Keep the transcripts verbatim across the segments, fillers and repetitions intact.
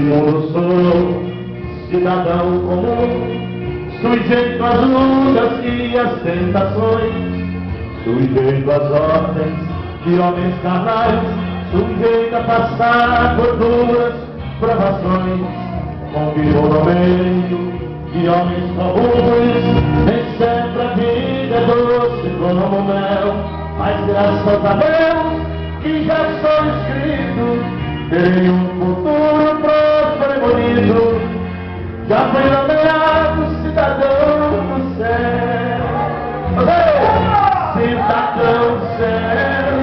mundo sou cidadão comum, sujeito às lutas e às tentações, sujeito às ordens de homens carnais, sujeito a passar por duras provações. Convivo no meio de homens comuns, nem sempre a vida é doce como mel, mas graças a Deus que já sou escrito, terei um futuro próspero e bonito, já fui nomeado cidadão do céu, cidadão do céu,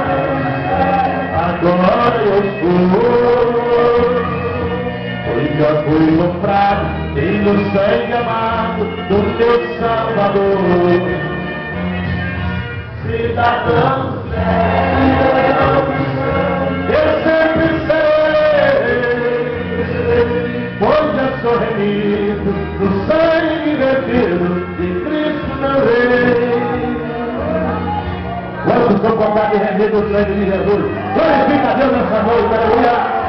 agora eu sou, pois já fui comprado e no sangue amado do teu Salvador, cidadão do céu, eu sempre serei, pois já sou remido do sangue vertido de Cristo meu Rei. Quantos são comprados e remidos do sangue de Jesus? Glorifica a Deus nessa noite, aleluia!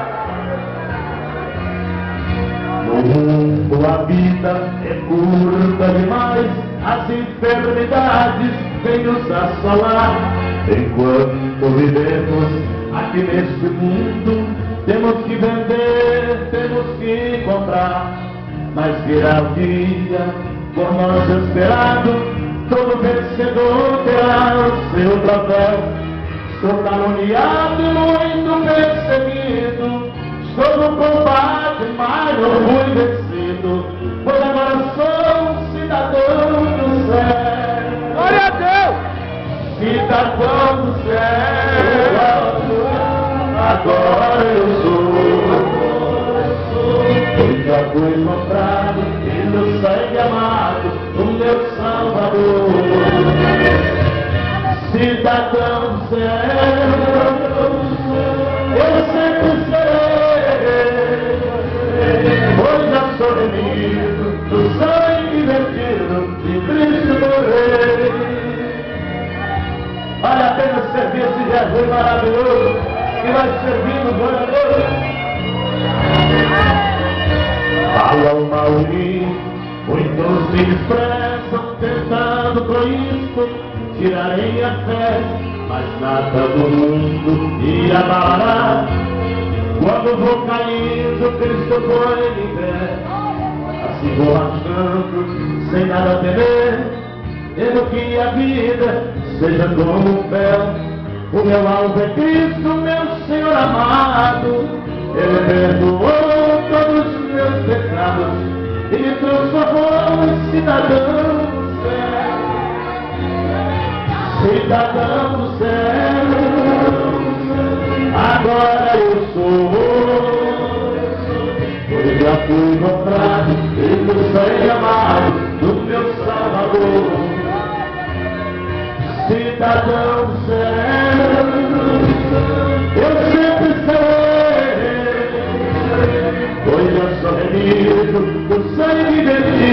No mundo a vida é curta demais, as enfermidades vêm nos assolar. Enquanto vivemos aqui neste mundo, temos que vender, temos que comprar. Mas virá o dia, por nós esperado, todo vencedor terá o seu troféu. Sou caluniado e muito perseguido, estou no combate, mas não fui vencido, pois agora sou um cidadão do céu. Glória a Deus! Cidadão do céu, agora eu sou, pois já fui comprado e no sangue amado do meu Salvador. Cidadão do céu, eu sempre serei, pois já sou remido do sangue vertido de Cristo meu Rei. Vale a pena servir esse Jesus maravilhoso que vai servindo, glória a Deus. Fala o mauri, muitos me expressam tentando com isto tirarem a fé, mas nada do mundo irá abalar. Quando vou caindo, Cristo foi em pé, assim vou achando, sem nada temer, tendo que a vida seja como um véu. O meu alvo é Cristo, meu Senhor amado, Ele perdoou todos os meus pecados e me transformou em cidadão do céu. Cidadão do céu, agora eu sou, pois já fui comprado e no sangue amado do meu Salvador. Cidadão do céu, eu sempre serei, pois já sou remido do sangue de